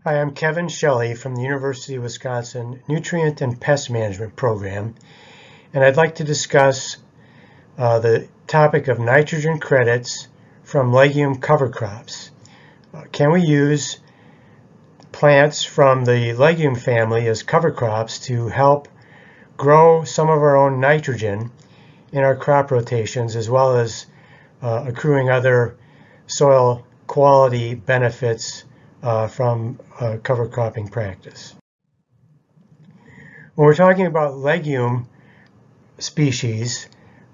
Hi, I'm Kevin Shelley from the University of Wisconsin Nutrient and Pest Management Program, and I'd like to discuss the topic of nitrogen credits from legume cover crops. Can we use plants from the legume family as cover crops to help grow some of our own nitrogen in our crop rotations, as well as accruing other soil quality benefits from cover cropping practice? When we're talking about legume species,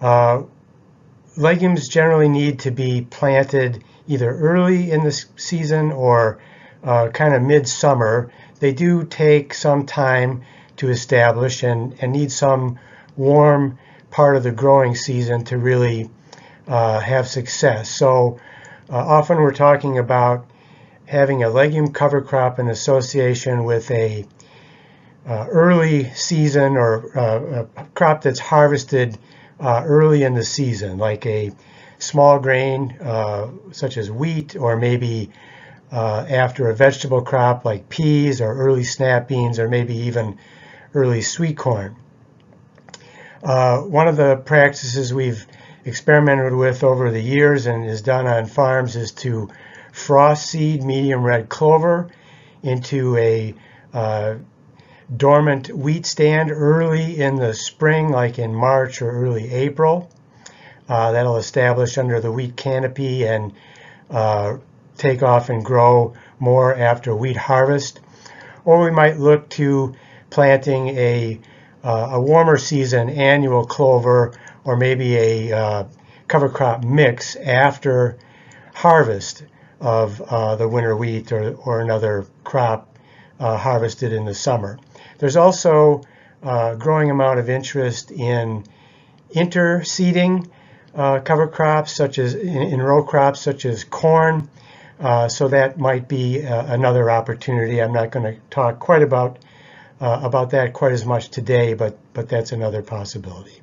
legumes generally need to be planted either early in the season or kind of mid-summer. They do take some time to establish and need some warm part of the growing season to really have success. So often we're talking about having a legume cover crop in association with a early season or a crop that's harvested early in the season, like a small grain such as wheat, or maybe after a vegetable crop like peas or early snap beans, or maybe even early sweet corn. One of the practices we've experimented with over the years and is done on farms is to frost seed medium red clover into a dormant wheat stand early in the spring, like in March or early April. That'll establish under the wheat canopy and take off and grow more after wheat harvest. Or we might look to planting a warmer season annual clover, or maybe a cover crop mix after harvest of the winter wheat or another crop harvested in the summer. There's also a growing amount of interest in interseeding cover crops, such as in row crops such as corn. So that might be another opportunity. I'm not going to talk quite about that quite as much today, but that's another possibility.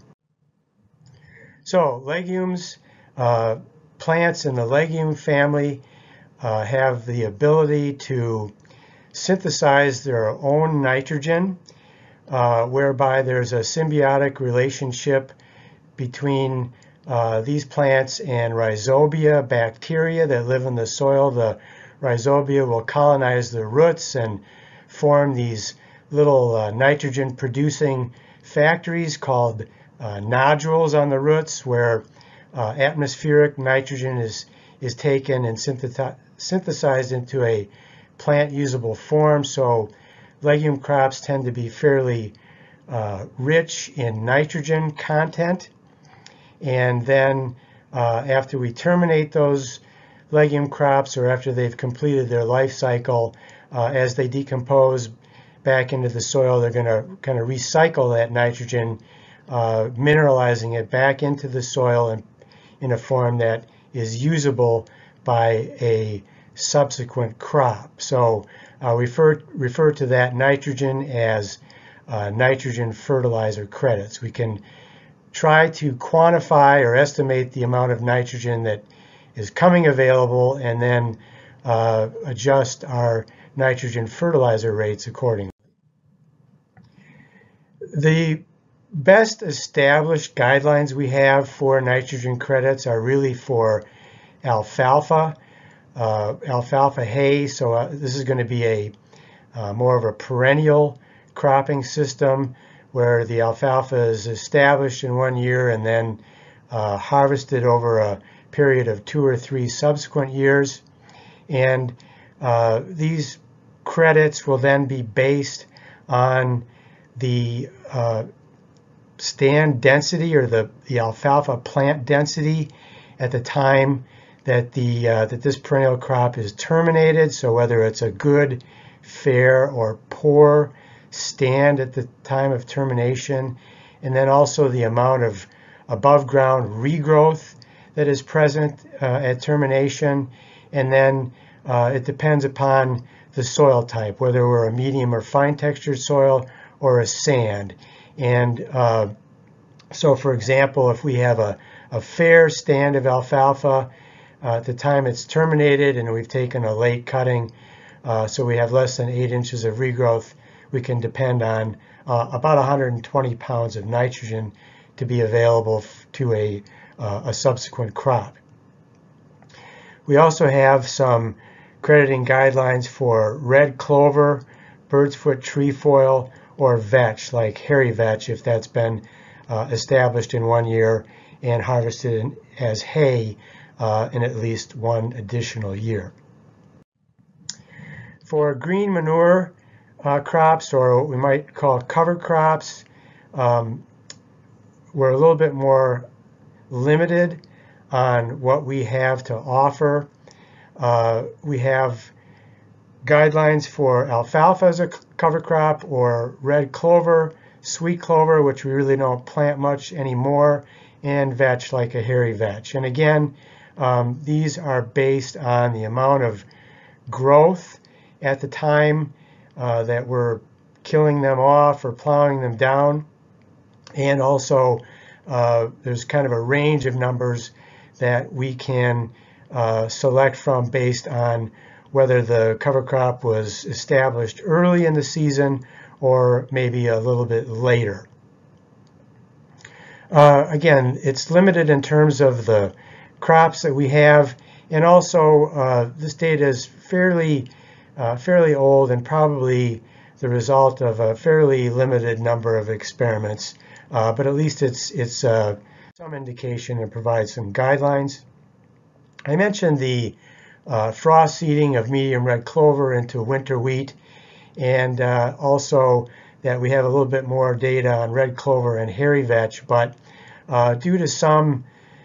So legumes, plants in the legume family have the ability to synthesize their own nitrogen, whereby there's a symbiotic relationship between these plants and rhizobia bacteria that live in the soil. The rhizobia will colonize the roots and form these little nitrogen producing factories called nodules on the roots, where atmospheric nitrogen is taken and synthesized into a plant usable form. So legume crops tend to be fairly rich in nitrogen content. And then after we terminate those legume crops, or after they've completed their life cycle, as they decompose back into the soil, they're going to kind of recycle that nitrogen, mineralizing it back into the soil and in a form that is usable by a subsequent crop. So refer to that nitrogen as nitrogen fertilizer credits. We can try to quantify or estimate the amount of nitrogen that is coming available, and then adjust our nitrogen fertilizer rates accordingly. The best established guidelines we have for nitrogen credits are really for alfalfa, alfalfa hay. So this is going to be a more of a perennial cropping system, where the alfalfa is established in one year and then harvested over a period of 2 or 3 subsequent years. And these credits will then be based on the stand density, or the alfalfa plant density at the time that that this perennial crop is terminated. So whether it's a good, fair, or poor stand at the time of termination, and then also the amount of above ground regrowth that is present at termination. And then it depends upon the soil type, whether we're a medium or fine textured soil or a sand. And so for example, if we have a fair stand of alfalfa at the time it's terminated, and we've taken a late cutting so we have less than 8 inches of regrowth, we can depend on about 120 pounds of nitrogen to be available to a subsequent crop. We also have some crediting guidelines for red clover, bird's foot trefoil, or vetch, like hairy vetch, if that's been established in 1 year and harvested as hay in at least 1 additional year. For green manure crops, or what we might call cover crops, we're a little bit more limited on what we have to offer. We have guidelines for alfalfa as a cover crop, or red clover, sweet clover, which we really don't plant much anymore, and vetch, like a hairy vetch. And again, these are based on the amount of growth at the time that we're killing them off or plowing them down. And also, there's kind of a range of numbers that we can select from based on whether the cover crop was established early in the season or maybe a little bit later. Again, it's limited in terms of the crops that we have, and also this data is fairly old and probably the result of a fairly limited number of experiments, but at least it's some indication and provides some guidelines. I mentioned the frost seeding of medium red clover into winter wheat, and also that we have a little bit more data on red clover and hairy vetch, but due to some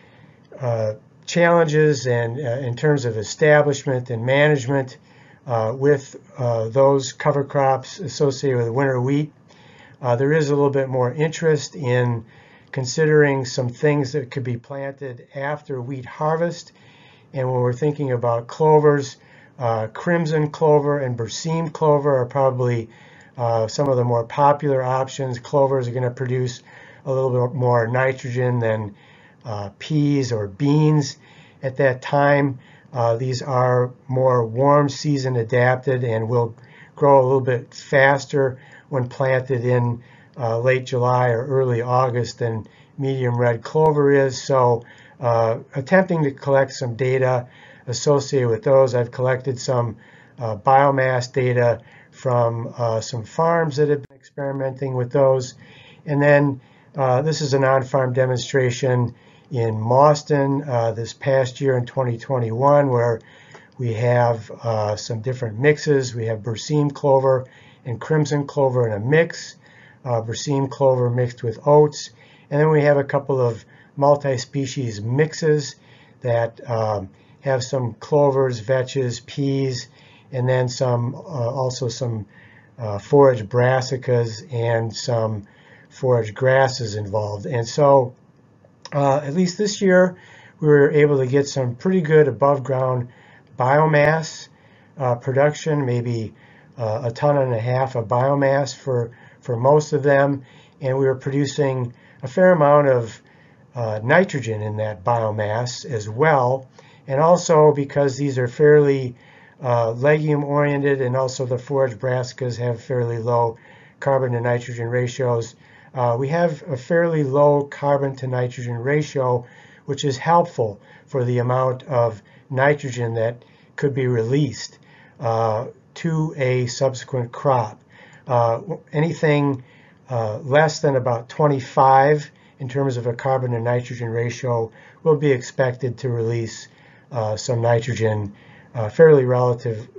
challenges and in terms of establishment and management with those cover crops associated with winter wheat, there is a little bit more interest in considering some things that could be planted after wheat harvest. And when we're thinking about clovers, crimson clover and berseem clover are probably some of the more popular options. Clovers are going to produce a little bit more nitrogen than peas or beans at that time. These are more warm season adapted and will grow a little bit faster when planted in late July or early August than medium red clover is. So attempting to collect some data associated with those. I've collected some biomass data from some farms that have been experimenting with those. And then this is an on-farm demonstration in Mauston this past year in 2021, where we have some different mixes. We have berseem clover and crimson clover in a mix, berseem clover mixed with oats, and then we have a couple of multi-species mixes that have some clovers, vetches, peas, and then some also some forage brassicas and some forage grasses involved. And so at least this year we were able to get some pretty good above ground biomass production, maybe 1.5 tons of biomass for most of them, and we were producing a fair amount of nitrogen in that biomass as well. And also, because these are fairly legume oriented, and also the forage brassicas have fairly low carbon to nitrogen ratios, we have a fairly low carbon to nitrogen ratio, which is helpful for the amount of nitrogen that could be released to a subsequent crop. Anything less than about 25 in terms of a carbon to nitrogen ratio will be expected to release some nitrogen fairly well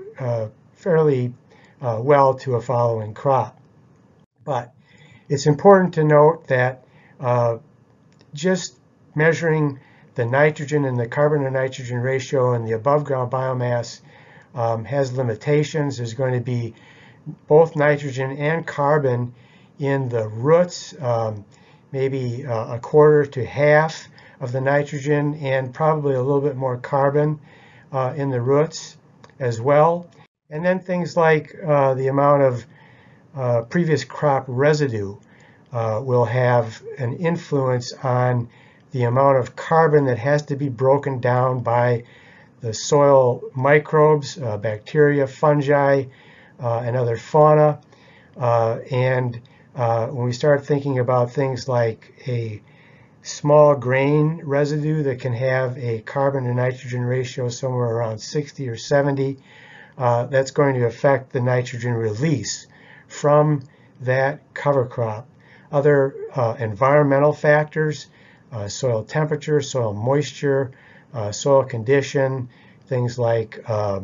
to a following crop. But it's important to note that just measuring the nitrogen and the carbon to nitrogen ratio and the above ground biomass has limitations. There's going to be both nitrogen and carbon in the roots, maybe a quarter to half of the nitrogen, and probably a little bit more carbon in the roots as well. And then things like the amount of previous crop residue will have an influence on the amount of carbon that has to be broken down by the soil microbes, bacteria, fungi, and other fauna. When we start thinking about things like a small grain residue that can have a carbon to nitrogen ratio somewhere around 60 or 70, that's going to affect the nitrogen release from that cover crop. Other environmental factors, soil temperature, soil moisture, soil condition, things like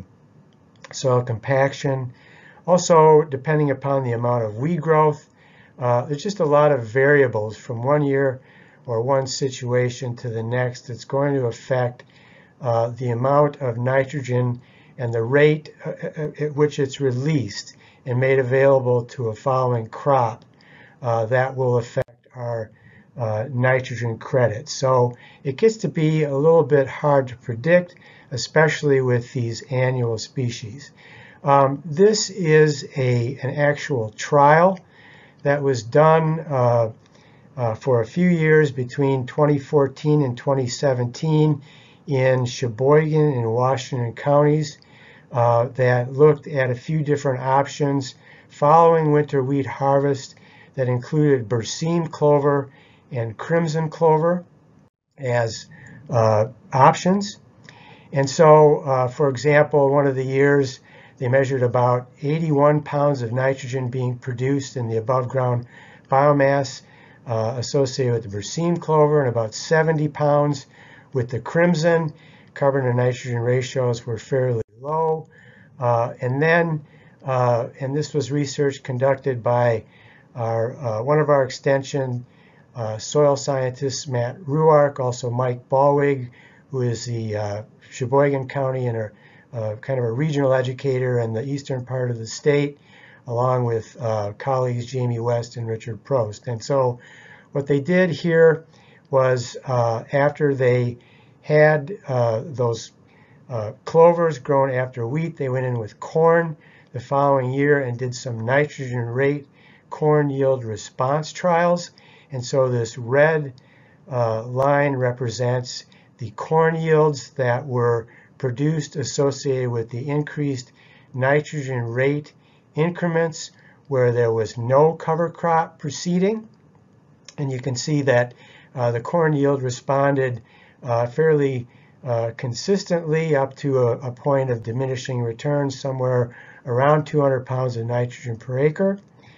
soil compaction. Also, depending upon the amount of weed growth, there's just a lot of variables from one year or one situation to the next that's going to affect the amount of nitrogen and the rate at which it's released and made available to a following crop. That will affect our nitrogen credit. So it gets to be a little bit hard to predict, especially with these annual species. This is an actual trial that was done for a few years between 2014 and 2017 in Sheboygan and Washington counties that looked at a few different options following winter wheat harvest that included berseem clover and crimson clover as options. And so, for example, one of the years they measured about 81 pounds of nitrogen being produced in the above ground biomass associated with the berseem clover and about 70 pounds with the crimson. Carbon to nitrogen ratios were fairly low. And this was research conducted by one of our extension soil scientists, Matt Ruark, also Mike Ballwig, who is the Sheboygan County and kind of a regional educator in the eastern part of the state, along with colleagues Jamie West and Richard Prost. And so what they did here was after they had those clovers grown after wheat, they went in with corn the following year and did some nitrogen rate corn yield response trials. And so this red line represents the corn yields that were produced associated with the increased nitrogen rate increments where there was no cover crop proceeding. And you can see that the corn yield responded fairly consistently up to a point of diminishing returns somewhere around 200 pounds of nitrogen per acre.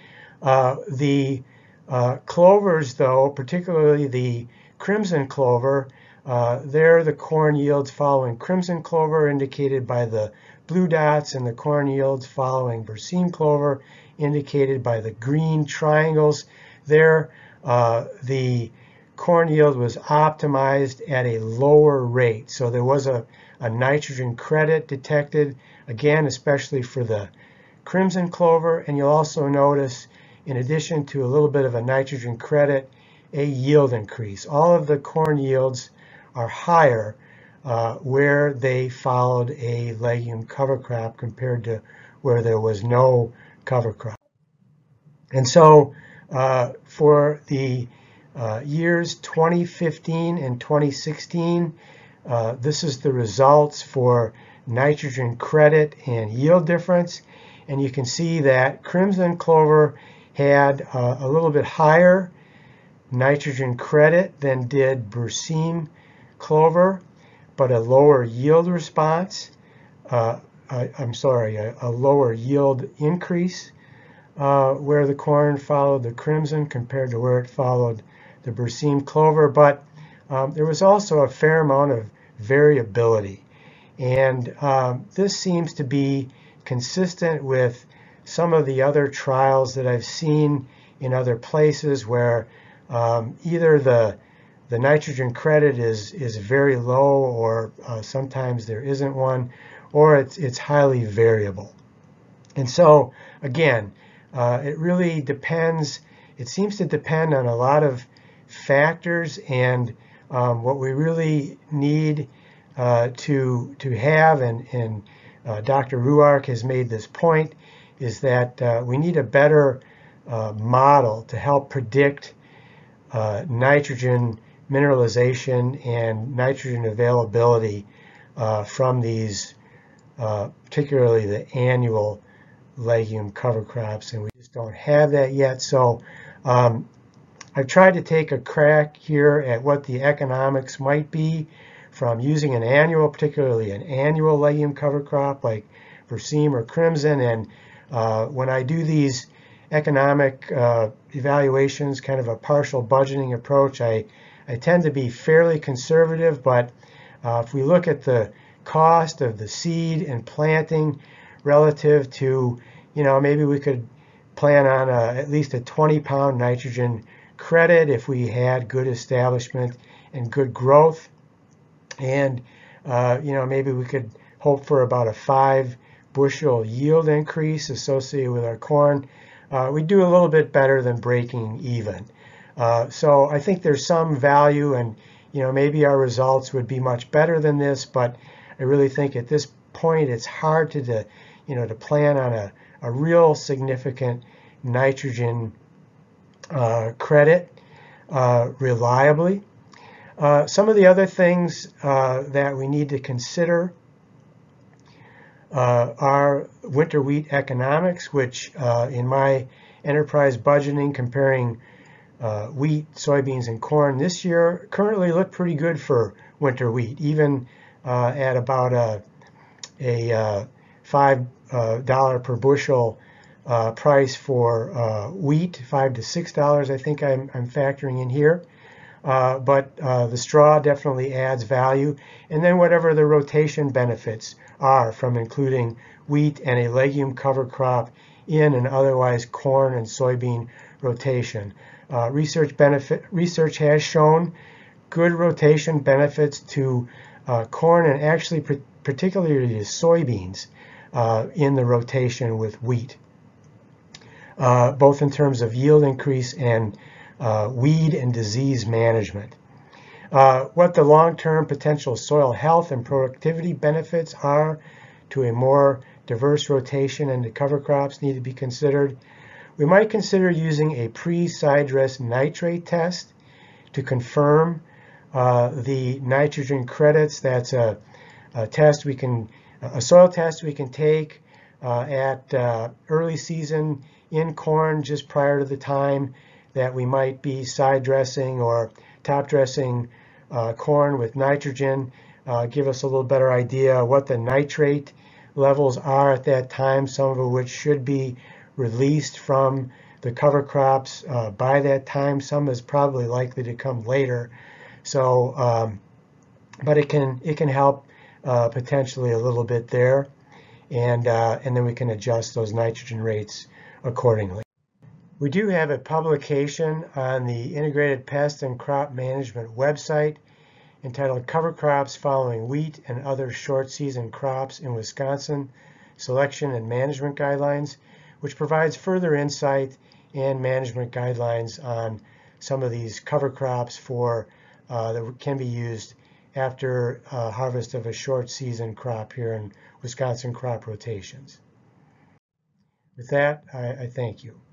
The clovers, though, particularly the crimson clover, there the corn yields following crimson clover indicated by the blue dots and the corn yields following berseem clover indicated by the green triangles. There the corn yield was optimized at a lower rate. So there was a nitrogen credit detected, again, especially for the crimson clover. And you'll also notice, in addition to a little bit of a nitrogen credit, a yield increase. All of the corn yields are higher where they followed a legume cover crop compared to where there was no cover crop. And so for the years 2015 and 2016, this is the results for nitrogen credit and yield difference. And you can see that crimson clover had a little bit higher nitrogen credit than did berseem clover, but a lower yield response. A lower yield increase where the corn followed the crimson compared to where it followed the berseem clover. But there was also a fair amount of variability. And this seems to be consistent with some of the other trials that I've seen in other places where either the nitrogen credit is very low, or sometimes there isn't one, or it's highly variable. And so again, it really depends. It seems to depend on a lot of factors, and what we really need to have, and Dr. Ruark has made this point, is that we need a better model to help predict nitrogen mineralization and nitrogen availability from these, particularly the annual legume cover crops, and we just don't have that yet. So I've tried to take a crack here at what the economics might be from using an annual, particularly an annual legume cover crop like Berseem or Crimson. And when I do these economic evaluations, kind of a partial budgeting approach, I tend to be fairly conservative, but if we look at the cost of the seed and planting relative to, maybe we could plan on at least a 20-pound nitrogen credit if we had good establishment and good growth. And, maybe we could hope for about a 5-bushel yield increase associated with our corn. We do a little bit better than breaking even. So I think there's some value, and maybe our results would be much better than this, but I really think at this point it's hard to plan on a real significant nitrogen credit reliably. Some of the other things that we need to consider are winter wheat economics, which in my enterprise budgeting comparing wheat, soybeans, and corn this year currently look pretty good for winter wheat, even at about a $5 per bushel price for wheat, $5 to $6 I think I'm factoring in here. But the straw definitely adds value. And then whatever the rotation benefits are from including wheat and a legume cover crop in an otherwise corn and soybean rotation. Research has shown good rotation benefits to corn and actually particularly to soybeans in the rotation with wheat, both in terms of yield increase and weed and disease management. What the long-term potential soil health and productivity benefits are to a more diverse rotation into cover crops need to be considered. We might consider using a pre-side dress nitrate test to confirm the nitrogen credits. That's a soil test we can take at early season in corn just prior to the time that we might be side dressing or top dressing corn with nitrogen. Give us a little better idea what the nitrate levels are at that time, some of which should be released from the cover crops by that time. Some is probably likely to come later. So, but it can help potentially a little bit there, and then we can adjust those nitrogen rates accordingly. We do have a publication on the Integrated Pest and Crop Management website entitled Cover Crops Following Wheat and Other Short Season Crops in Wisconsin, Selection and Management Guidelines, which provides further insight and management guidelines on some of these cover crops that can be used after harvest of a short season crop here in Wisconsin crop rotations. With that, I thank you.